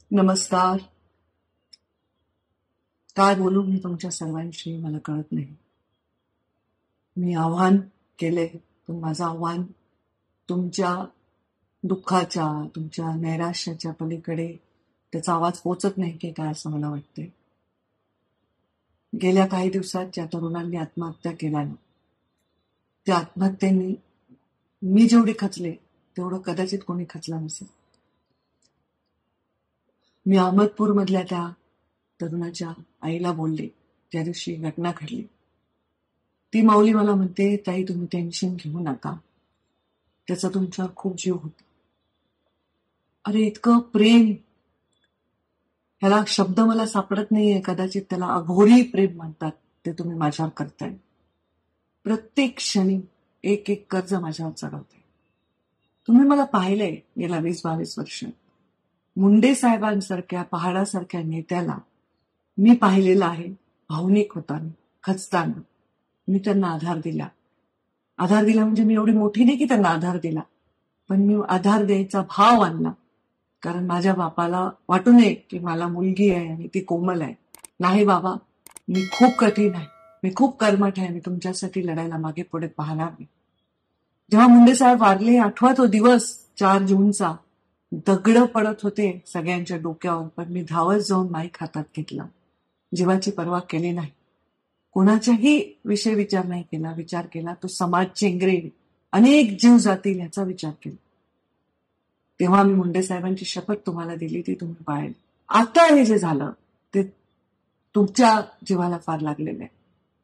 नमस्कार. काय बोलू मी तुमच्या सर्वांशी मला कळत नाही. मी आव्हान केले, पण माझं आव्हान तुमच्या दुःखाच्या, तुमच्या नैराश्याच्या पलीकडे त्याचा आवाज पोचत नाही की काय असं मला वाटतंय. गेल्या काही दिवसात ज्या तरुणांनी आत्महत्या केल्या ना, त्या आत्महत्येने मी जेवढे खचले तेवढं कदाचित कोणी खचलं नसेल. मी अहमदपूरमधल्या त्या तरुणाच्या आईला बोलले त्या दिवशी घटना घडली. ती माऊली मला म्हणते, ताई तुम्ही टेन्शन घेऊ नका, त्याचा तुमच्यावर खूप जीव होता. अरे इतकं प्रेम, ह्याला शब्द मला सापडत नाहीये, कदाचित त्याला अघोरी प्रेम म्हणतात, ते तुम्ही माझ्यावर करताय. प्रत्येक क्षणी एक एक कर्ज माझ्यावर चढवताय. तुम्ही मला पाहिलंय गेल्या 20-22 वर्ष. मुंडे साहेबांसारख्या पहाडासारख्या नेत्याला मी पाहिलेलं आहे भावनिक होताना, खचताना. मी त्यांना आधार दिला. आधार दिला म्हणजे मी एवढी मोठी नाही की त्यांना आधार दिला, पण मी आधार द्यायचा भाव आणला. कारण माझ्या बापाला वाटू नये की मला मुलगी आहे आणि ती कोमल आहे. नाही बाबा, मी खूप कठीण आहे, मी खूप कर्मठ आहे, मी तुमच्यासाठी लढायला मागे पुढे पाहणार नाही. जेव्हा मुंडे साहेब वारले, आठवा तो दिवस 4 जूनचा, दगड पडत होते सगळ्यांच्या डोक्यावर, पण मी धावत जाऊन माईक हातात घेतला. जीवाची पर्वा केली नाही, कोणाच्याही विषय विचार नाही केला. विचार केला तो समाज चेंगरेल, अनेक जीव जातील ह्याचा विचार केला. तेव्हा मी मुंडे साहेबांची शपथ तुम्हाला दिली, ती तुम्ही पाळली. आता हे जे झालं ते तुमच्या जीवाला फार लागलेलं आहे.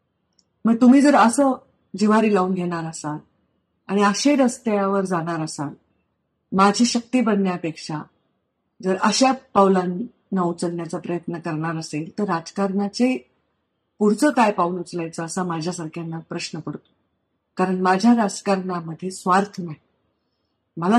मग तुम्ही जर असं जिव्हारी लावून घेणार असाल आणि असे रस्त्यावर जाणार असाल, माझी शक्ती बनण्यापेक्षा जर अशा पावलांना उचलण्याचा प्रयत्न करणार असेल, तर राजकारणाचे पुढचं काय पाऊल उचलायचं असा माझ्यासारख्यांना प्रश्न पडतो. कारण माझ्या राजकारणामध्ये स्वार्थ नाही. मला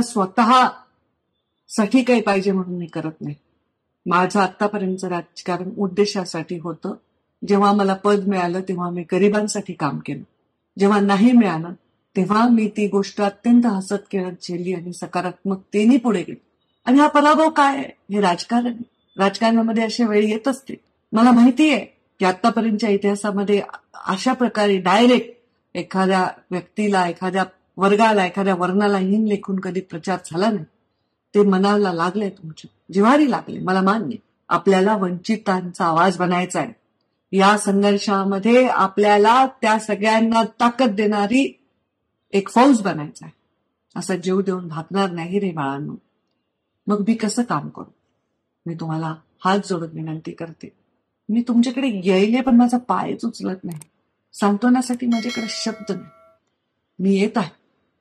स्वतःसाठी काही पाहिजे म्हणून मी करत नाही. माझं आतापर्यंतचं राजकारण उद्देशासाठी होतं. जेव्हा मला पद मिळालं तेव्हा मी गरिबांसाठी काम केलं. जेव्हा नाही मिळालं तेव्हा मी ती गोष्ट अत्यंत हसत खेळत झेलली आणि सकारात्मकतेने पुढे गेली. आणि हा पराभव काय आहे? हे राजकारण आहे. राजकारणामध्ये अशा वेळी येत असते. मला माहिती आहे की आतापर्यंतच्या इतिहासामध्ये अशा प्रकारे डायरेक्ट एखाद्या व्यक्तीला, एखाद्या वर्गाला, एखाद्या वर्णाला हीन लेखून कधी प्रचार झाला नाही. ते मनाला लागले, तुमच्या जिव्हारी लागले, मला मान्य. आपल्याला वंचितांचा आवाज बनायचा आहे. या संघर्षामध्ये आपल्याला त्या सगळ्यांना ताकद देणारी एक फौज बनायचा आहे. असा जीव देऊन भागणार नाही रे बाळांनो. मग मी कसं काम करू? मी तुम्हाला हात जोडून विनंती करते. मी तुमच्याकडे यायले, पण माझा पायच उचलत नाही. सांत्वनासाठी माझ्याकडे शब्द नाही. मी येत आहे,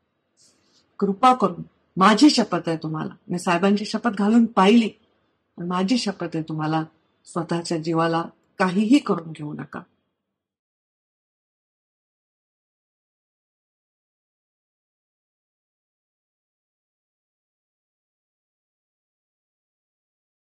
कृपा करून. माझी शपथ आहे तुम्हाला, मी साहेबांची शपथ घालून पाहिली, पण माझी शपथ आहे तुम्हाला, स्वतःच्या जीवाला काहीही करून घेऊ नका.